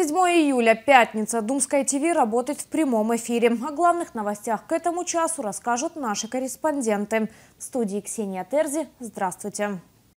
7 июля, пятница. Думское ТВ работает в прямом эфире. О главных новостях к этому часу расскажут наши корреспонденты. В студии Ксения Терзи. Здравствуйте.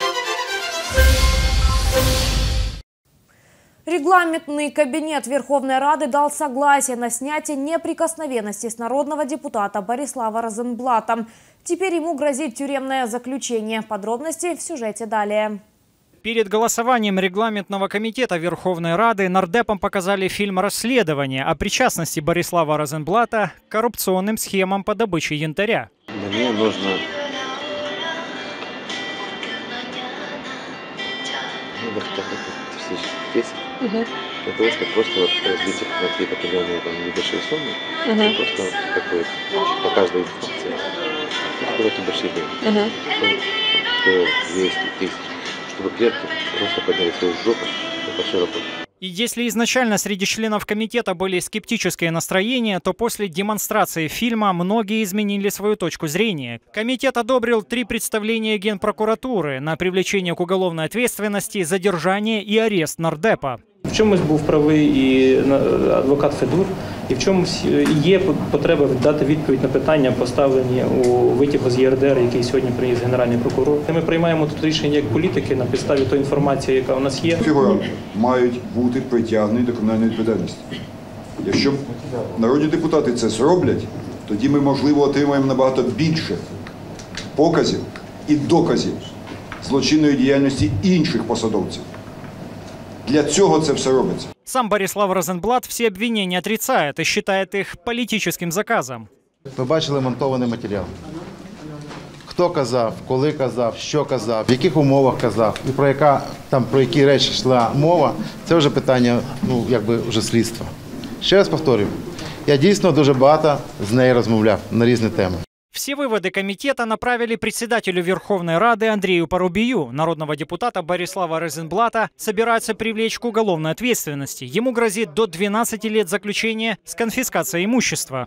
Регламентный кабинет Верховной Рады дал согласие на снятие неприкосновенности с народного депутата Борислава Розенблата. Теперь ему грозит тюремное заключение. Подробности в сюжете далее. Перед голосованием регламентного комитета Верховной Рады нардепам показали фильм расследования о причастности Борислава Розенблата к коррупционным схемам по добыче янтаря. Мне нужно для того, чтобы просто разбить их на какие-то определенные небольшие суммы, просто такой по каждой инстанции, давайте большие деньги, 200 тысяч, чтобы клерки просто подняли свою жопу и пошли работать. И если изначально среди членов комитета были скептические настроения, то после демонстрации фильма многие изменили свою точку зрения. Комитет одобрил 3 представления Генпрокуратуры на привлечение к уголовной ответственности, задержание и арест нардепа. В чомусь був правий і адвокат Федур, і в чомусь є потреба дати відповідь на питання, поставлені у витягу з ЄРДР, який сьогодні приніс Генеральний прокурор. Ми приймаємо тут рішення як політики на підставі тої інформації, яка у нас є. Фігуранти мають бути притягнені до кримінальної відповідальності. Якщо народні депутати це зроблять, тоді ми, можливо, отримаємо набагато більше показів і доказів злочинної діяльності інших посадовців. Для цього це все робиться. Сам Борислав Розенблат все обвинения отрицает и считает их политическим заказом. Ми бачили монтований матеріал. Хто казав, коли казав, що казав, в яких умовах казав і про які речі йшла мова, це вже питання, вже слідства. Ще раз повторюю, я дійсно дуже багато з нею розмовляв на різні теми. Все выводы комитета направили председателю Верховной Рады Андрею Парубию. Народного депутата Борислава Розенблата собираются привлечь к уголовной ответственности. Ему грозит до 12 лет заключения с конфискацией имущества.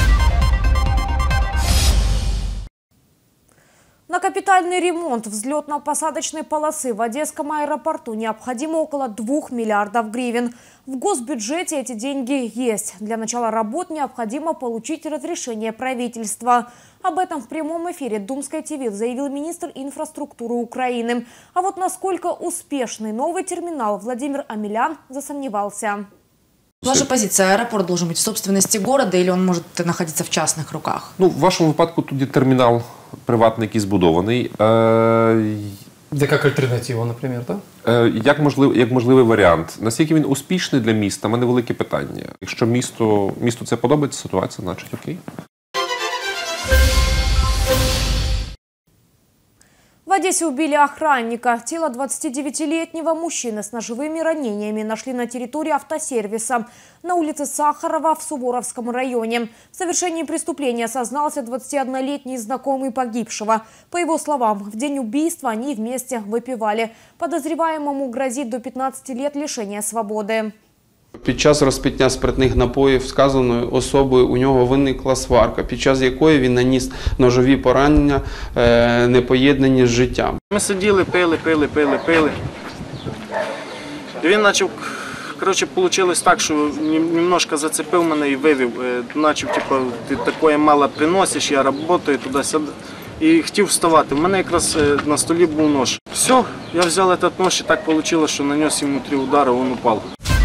На капитальный ремонт взлетно-посадочной полосы в Одесском аэропорту необходимо около 2 миллиардов гривен. В госбюджете эти деньги есть. Для начала работ необходимо получить разрешение правительства. Об этом в прямом эфире Думское ТВ заявил министр инфраструктуры Украины. А вот насколько успешный новый терминал Владимир Амелян засомневался. Ваша позиция: аэропорт должен быть в собственности города или он может находиться в частных руках? В вашому випадку тут є термінал приватний, який збудований. Як альтернатива, наприклад, так? Як можливий варіант. Наскільки він успішний для міста, в мене велике питання. Якщо місту це подобається, ситуація, значить окей. В Одессе убили охранника. Тело 29-летнего мужчины с ножевыми ранениями нашли на территории автосервиса на улице Сахарова в Суворовском районе. В совершении преступления сознался 21-летний знакомый погибшего. По его словам, в день убийства они вместе выпивали. Подозреваемому грозит до 15 лет лишения свободи. Під час розпиття спиртних напоїв вказаною особою у нього виникла сварка, під час якої він наніс ножові поранення, не поєднані з життям. Ми сиділи, пили. І він почав, вийшло так, що немножко зацепив мене і вивів. Почав, ти таке мало приносиш, я працюю туди-сюди. І хотів вставати. У мене якраз на столі був нож. Все, я взяв цей нож і так вийшло, що нанес йому 3 удари, він упав.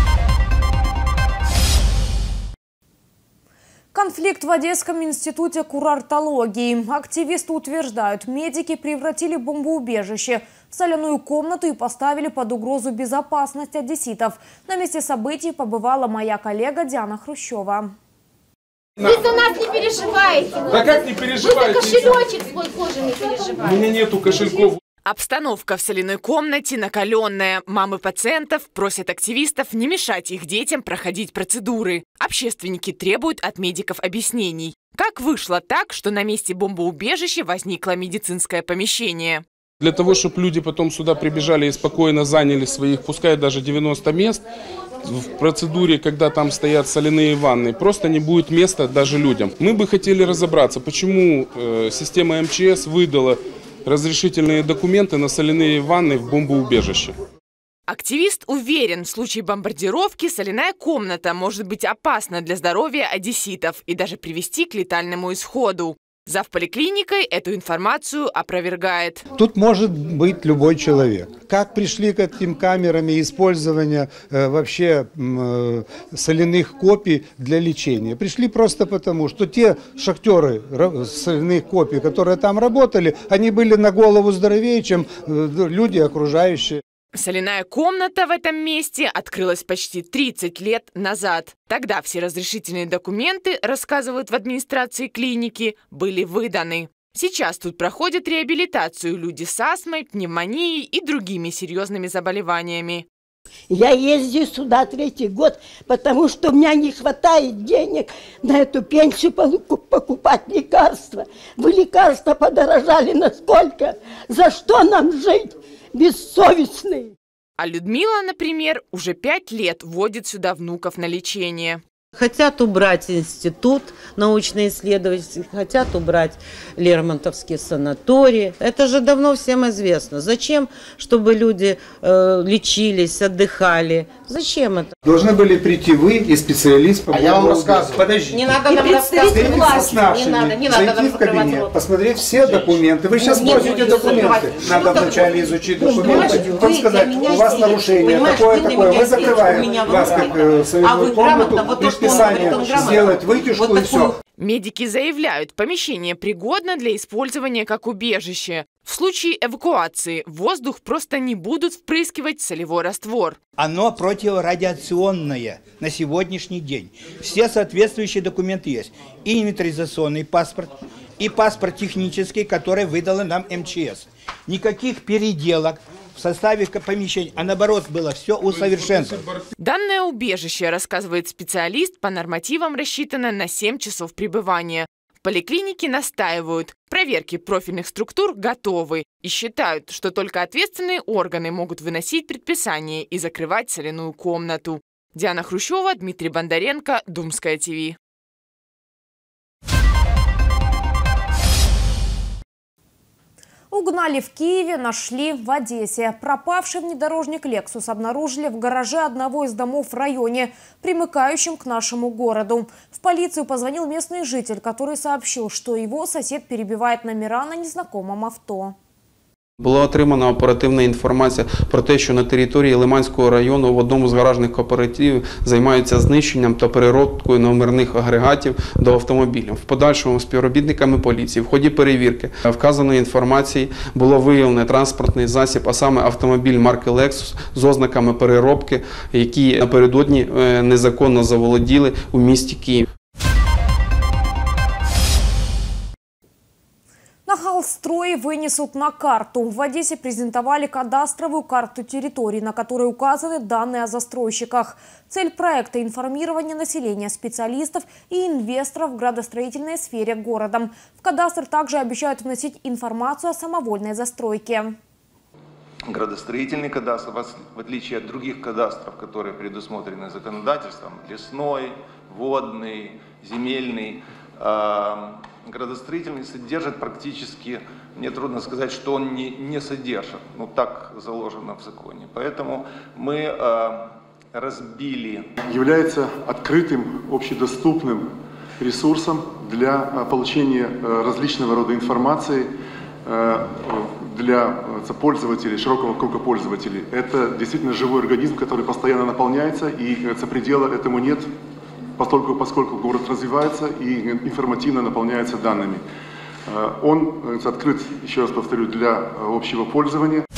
Конфликт в Одесском институте курортологии. Активисты утверждают, медики превратили бомбоубежище в соляную комнату и поставили под угрозу безопасность одесситов. На месте событий побывала моя коллега Диана Хрущева. Вы за нас не переживаете. Да как не переживаете? Вы за кошелечек свой кожаный переживаете. У меня нету кошельков. Обстановка в соляной комнате накаленная. Мамы пациентов просят активистов не мешать их детям проходить процедуры. Общественники требуют от медиков объяснений. Как вышло так, что на месте бомбоубежища возникло медицинское помещение? Для того, чтобы люди потом сюда прибежали и спокойно заняли своих, пускай даже 90 мест, в процедуре, когда там стоят соляные ванны, просто не будет места даже людям. Мы бы хотели разобраться, почему система МЧС выдала разрешительные документы на соляные ванны в бомбоубежище. Активист уверен, в случае бомбардировки соляная комната может быть опасна для здоровья одесситов и даже привести к летальному исходу. Зав. Поликлиникой эту информацию опровергает. Тут может быть любой человек. Как пришли к этим камерам и использованию вообще соляных копий для лечения? Пришли просто потому, что те шахтеры соляных копий, которые там работали, они были на голову здоровее, чем люди окружающие. Соляная комната в этом месте открылась почти 30 лет назад. Тогда все разрешительные документы, рассказывают в администрации клиники, были выданы. Сейчас тут проходят реабилитацию люди с астмой, пневмонией и другими серьезными заболеваниями. Я езжу сюда 3-й год, потому что у меня не хватает денег на эту пенсию покупать лекарства. Вы лекарства подорожали насколько? За что нам жить? Бессовестные. А Людмила, например, уже 5 лет водит сюда внуков на лечение. Хотят убрать институт научно-исследовательский, хотят убрать Лермонтовский санаторий. Это же давно всем известно. Зачем, чтобы люди лечились, отдыхали? Зачем это? Должны были прийти вы и специалист по я вам рассказываю. Подождите. Не надо нам рассказывать. Не надо зайти в кабинет, посмотреть все документы. Вы сейчас просите документы. Надо вначале изучить документы. Потом сказать, у вас нарушение такое-такое. Мы закрываем вас как соляную комнату, предписание сделать вытяжку и все. Медики заявляют, помещение пригодно для использования как убежище. В случае эвакуации в воздух просто не будут впрыскивать солевой раствор. Оно противорадиационное на сегодняшний день. Все соответствующие документы есть. И инвентаризационный паспорт, и паспорт технический, который выдала нам МЧС. Никаких переделок в составе помещений, а наоборот было все усовершенствовано. Данное убежище, рассказывает специалист, по нормативам рассчитано на 7 часов пребывания. В поликлинике настаивают, проверки профильных структур готовы и считают, что только ответственные органы могут выносить предписание и закрывать соляную комнату. Диана Хрущева, Дмитрий Бондаренко, Думская ТВ. Угнали в Киеве, нашли в Одессе. Пропавший внедорожник «Лексус» обнаружили в гараже одного из домов в районе, примыкающем к нашему городу. В полицию позвонил местный житель, который сообщил, что его сосед перебивает номера на незнакомом авто. Була отримана оперативна інформація про те, що на території Лиманського району в одному з гаражних кооперативів займаються знищенням та переробкою номерних агрегатів до автомобілів. В подальшому співробітниками поліції в ході перевірки вказаної інформації було виявлено транспортний засіб, а саме автомобіль марки Lexus з ознаками переробки, які напередодні незаконно заволоділи у місті Київ. Нахалстрой вынесут на карту. В Одессе презентовали кадастровую карту территорий, на которой указаны данные о застройщиках. Цель проекта – информирование населения, специалистов и инвесторов в градостроительной сфере городом. В кадастр также обещают вносить информацию о самовольной застройке. Градостроительный кадастр, в отличие от других кадастров, которые предусмотрены законодательством, лесной, водный, земельный, градостроительный содержит практически, мне трудно сказать, что он не содержит, но так заложено в законе. Поэтому мы разбили. Является открытым, общедоступным ресурсом для получения различного рода информации для пользователей, широкого круга пользователей. Это действительно живой организм, который постоянно наполняется, и предела этому нет. Поскольку город развивается и информативно наполняется данными. Он открыт, еще раз повторю, для общего пользования.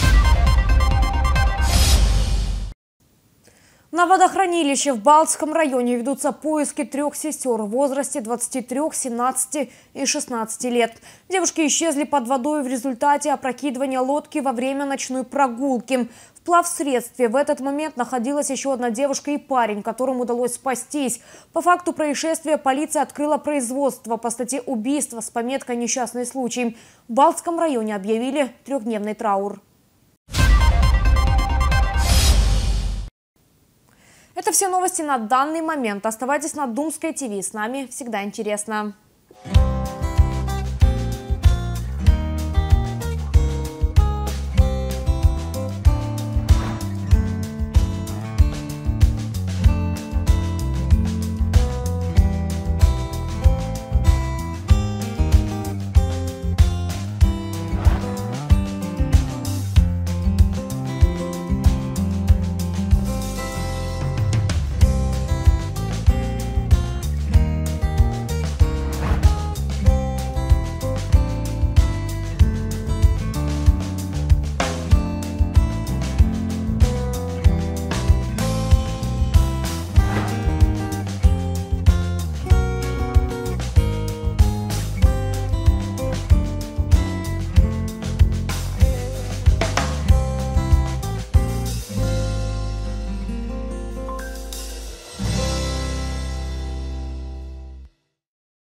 На водохранилище в Балтском районе ведутся поиски 3 сестер в возрасте 23, 17 и 16 лет. Девушки исчезли под водой в результате опрокидывания лодки во время ночной прогулки. В плавсредстве в этот момент находилась еще одна девушка и парень, которым удалось спастись. По факту происшествия полиция открыла производство по статье убийства с пометкой «Несчастный случай». В Балтском районе объявили 3-дневный траур. Это все новости на данный момент. Оставайтесь на Думской ТВ. С нами всегда интересно.